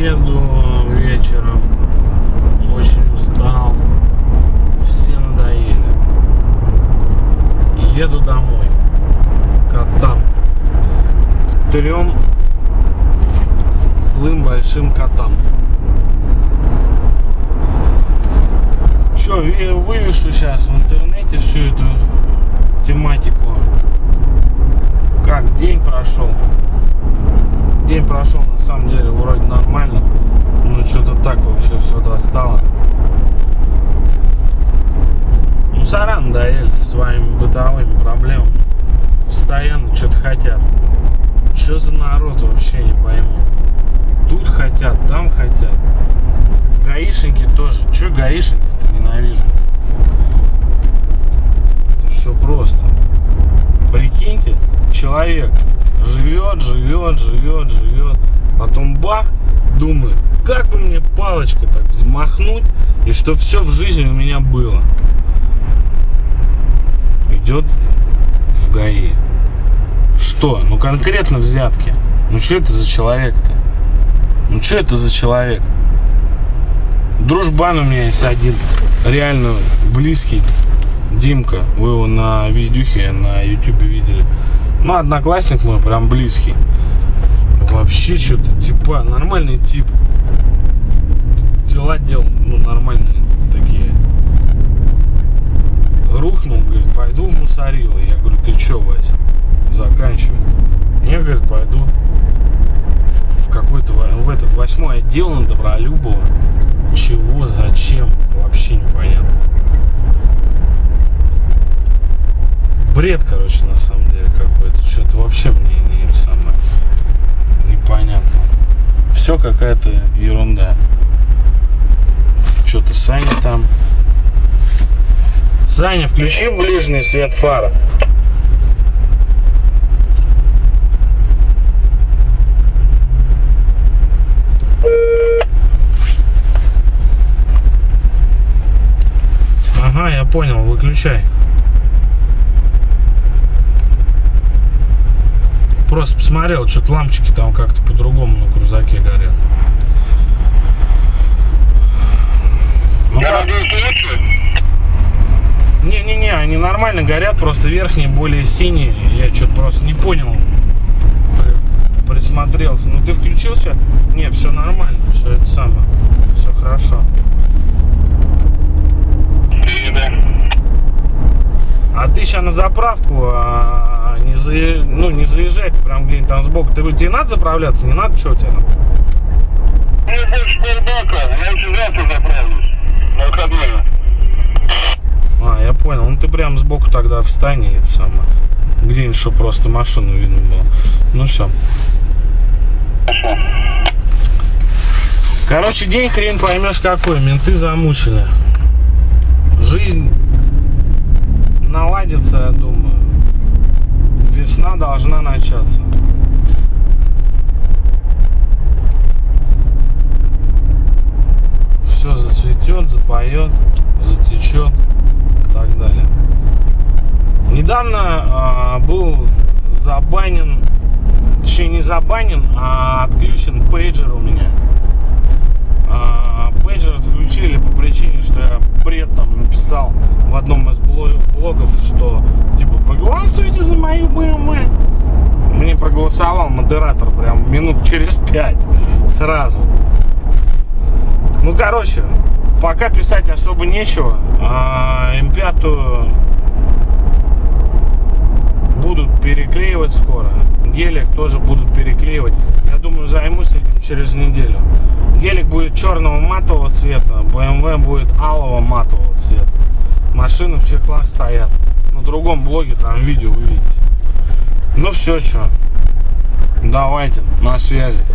еду вечером, очень устал, все надоели. Еду домой, котам, к 3 злым большим котам. Че, вывешу сейчас в интернете всю эту тематику. Как день прошел. День прошел на самом деле вроде нормально, но что-то так вообще все достало. Мусора надоели со своими бытовыми проблемами. Постоянно что-то хотят. Что за народ, вообще не пойму. Тут хотят, там хотят. Гаишники тоже. Че гаишников-то ненавижу? Все просто. Прикиньте, человек живет, потом бах, думает, как бы мне палочкой так взмахнуть, и что все в жизни у меня было. Идет в ГАИ. Что? Ну конкретно взятки. Ну что это за человек-то? Ну что это за человек? Дружбан у меня есть один, реально близкий, Димка. Вы его на видюхе на ютубе видели. Ну, одноклассник мой, прям близкий. Вообще что-то типа, нормальный тип. Дела делал, ну, нормальные такие. Рухнул, говорит, пойду в мусорило. Я говорю, ты че, Вася, заканчивай. Я, говорит, пойду в какой-то, в этот 8-й отдел на Добролюбова. Чего, зачем, вообще непонятно. Бред, короче, на самом деле какой-то. Что-то вообще мне не это самое непонятно. Все какая-то ерунда. Что-то Саня там. Саня, включи ближний свет фара. Ага, я понял, выключай. Просто посмотрел, что-то лампочки там как-то по-другому на крузаке горят. Ну, я надеюсь, лучше? Не-не-не, они нормально горят, просто верхние более синие. Я что-то просто не понял. Присмотрелся. Ну ты включился? Не, все нормально, все это самое. Все хорошо. А ты сейчас на заправку не заезжай, прям где-нибудь там сбоку. Тебе надо заправляться? Не надо? Что у тебя там? Мне больше полбака, я очень завтра заправлюсь. На выходные. Я понял. Ну ты прям сбоку тогда встань и это самое. Где-нибудь, чтобы просто машину видно было. Ну все. Хорошо. Короче, день хрен поймешь какой. Менты замучили. Жизнь наладится, я думаю. Весна должна начаться. Все зацветет, запоет, затечет и так далее. Недавно был забанен, точнее не забанен, а отключен пейджер у меня. Пейджер отключили по причине, что я при этом написал в одном из блогов, что типа проголосуйте за мою БМВ. Мне проголосовал модератор прям минут через 5 сразу. Ну короче, пока писать особо нечего. М5 будут переклеивать скоро. Гелик тоже будут переклеивать. Я думаю, займусь этим через неделю. Гелик будет черного матового цвета, BMW будет алого матового цвета. Машины в чехлах стоят. На другом блоге там видео вы видите. Ну все, что. Давайте, на связи.